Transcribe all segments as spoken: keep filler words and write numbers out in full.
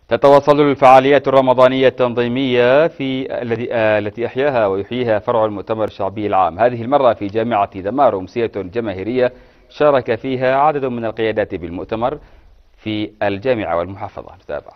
تتواصل الفعاليات الرمضانية التنظيمية في الذي التي أحياها ويحييها فرع المؤتمر الشعبي العام، هذه المرة في جامعة دمار، أمسية جماهيرية شارك فيها عدد من القيادات بالمؤتمر في الجامعة والمحافظة. نتابع.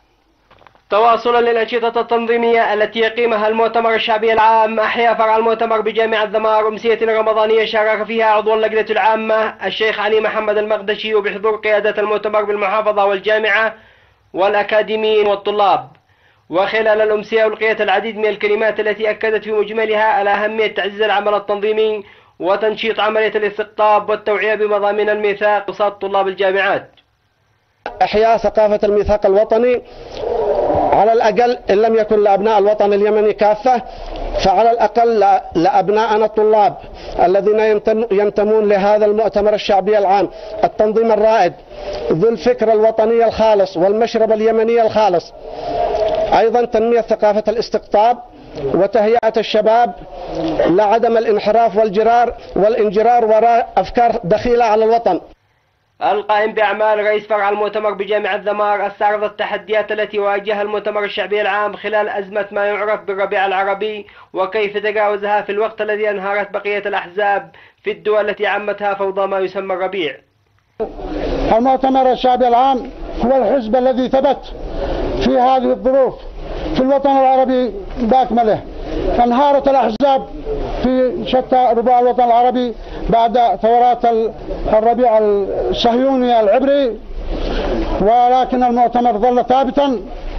تواصلا للأنشطة التنظيمية التي يقيمها المؤتمر الشعبي العام، أحيا فرع المؤتمر بجامعة دمار أمسية رمضانية شارك فيها عضو اللجنة العامة الشيخ علي محمد المقدشي، وبحضور قيادة المؤتمر بالمحافظة والجامعة والأكاديميين والطلاب. وخلال الأمسية ألقيت العديد من الكلمات التي أكدت في مجملها على أهمية تعزيز العمل التنظيمي وتنشيط عملية الاستقطاب والتوعية بمضامين الميثاق وسط طلاب الجامعات. إحياء ثقافة الميثاق الوطني على الأقل إن لم يكن لأبناء الوطن اليمني كافة، فعلى الأقل لأبناءنا الطلاب الذين ينتمون لهذا المؤتمر الشعبي العام، التنظيم الرائد ذو الفكر الوطني الخالص والمشرب اليمني الخالص. أيضا تنمية ثقافة الاستقطاب وتهيئة الشباب لعدم الانحراف والجرار والانجرار وراء أفكار دخيلة على الوطن. القائم بأعمال رئيس فرع المؤتمر بجامعة دمار استعرض التحديات التي واجهها المؤتمر الشعبي العام خلال أزمة ما يعرف بالربيع العربي، وكيف تجاوزها في الوقت الذي انهارت بقية الأحزاب في الدول التي عمتها فوضى ما يسمى الربيع. المؤتمر الشعبي العام هو الحزب الذي ثبت في هذه الظروف في الوطن العربي بأكمله. انهارت الأحزاب في شتى ربوع الوطن العربي بعد ثورات الربيع الصهيوني العبري، ولكن المؤتمر ظل ثابتا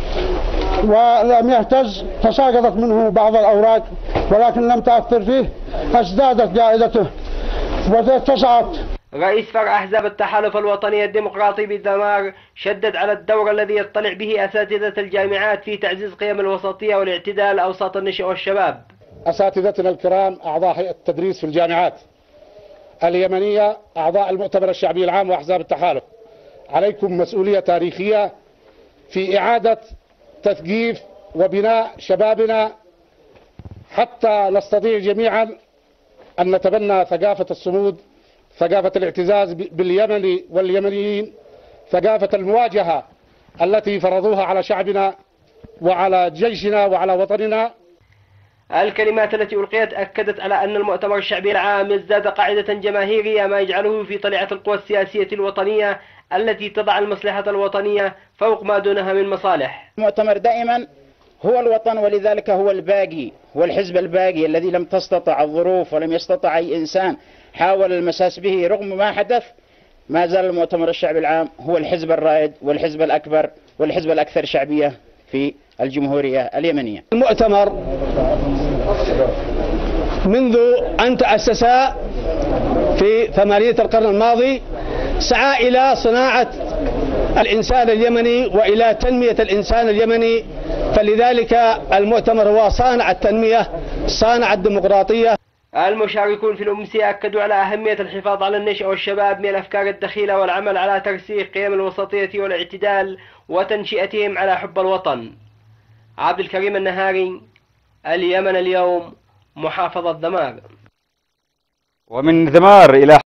ولم يهتز. تساقطت منه بعض الأوراق ولكن لم تأثر فيه، ازدادت جائزته واتسعت. رئيس فرع أحزاب التحالف الوطني الديمقراطي بدمار شدد على الدور الذي يطلع به أساتذة الجامعات في تعزيز قيم الوسطية والاعتدال أوساط النشء والشباب. أساتذتنا الكرام أعضاء هيئة التدريس في الجامعات اليمنية، أعضاء المؤتمر الشعبي العام وأحزاب التحالف، عليكم مسؤولية تاريخية في إعادة تثقيف وبناء شبابنا حتى نستطيع جميعا أن نتبنى ثقافة الصمود، ثقافة الاعتزاز باليمن واليمنيين، ثقافة المواجهة التي فرضوها على شعبنا وعلى جيشنا وعلى وطننا. الكلمات التي ألقيت أكدت على أن المؤتمر الشعبي العام يزداد قاعدة جماهيرية، ما يجعله في طليعة القوى السياسية الوطنية التي تضع المصلحة الوطنية فوق ما دونها من مصالح. المؤتمر دائما هو الوطن، ولذلك هو الباقي، هو الحزب الباقي الذي لم تستطع الظروف ولم يستطع أي إنسان حاول المساس به رغم ما حدث. ما زال المؤتمر الشعبي العام هو الحزب الرائد والحزب الأكبر والحزب الأكثر شعبية في الجمهورية اليمنية. المؤتمر منذ أن تأسس في ثمانية القرن الماضي سعى إلى صناعة الإنسان اليمني وإلى تنمية الإنسان اليمني، فلذلك المؤتمر هو صانع التنمية، صانع الديمقراطية. المشاركون في الأمسية أكدوا على أهمية الحفاظ على النشء والشباب من الأفكار الدخيلة والعمل على ترسيخ قيم الوسطية والاعتدال وتنشئتهم على حب الوطن. عبد الكريم النهاري، اليمن اليوم، محافظة دمار. ومن دمار إلى